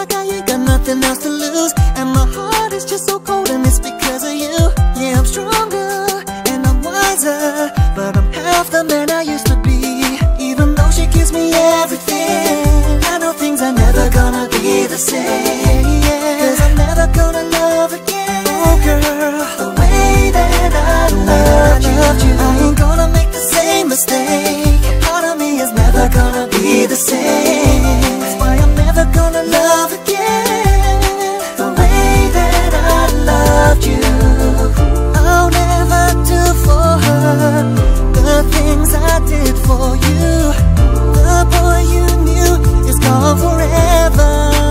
like I ain't got nothing else to lose. And my heart is just so cold, and it's because of you. Yeah, I'm stronger and I'm wiser, but I'm half the man I used to be. Even though she gives me everything, I know things are never gonna be the same. Cause I'm never gonna love again. Oh girl, the way that I loved you, I ain't gonna make the same mistake. A part of me is never gonna be the same. That's why I'm never gonna love again the way that I loved you. I'll never do for her the things I did for you. The boy you knew is gone forever.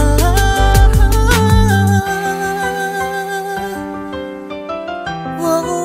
Whoa,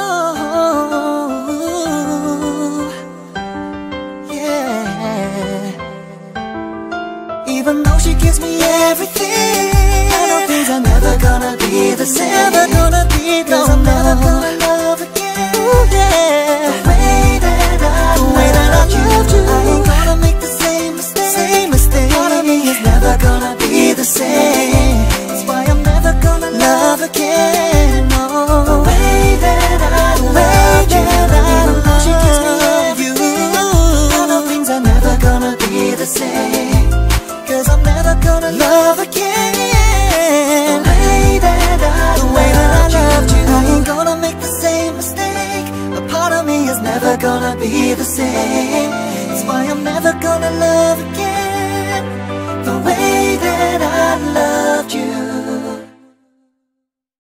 yeah. Even though she gives me everything, I know things are never gonna be the same. Never gonna be the same. I'm never gonna love again. Ooh, yeah. The way that I loved you, I ain't gonna make the same mistake. Part of me is never gonna be the same. That's why I'm never gonna love again. No. The way that I loved you, even though she gives me everything, I know things are never gonna be the same. Cause I'm never gonna love again the way that I loved you. I ain't gonna make the same mistake. A part of me is never gonna be the same. That's why I'm never gonna love again the way that I love.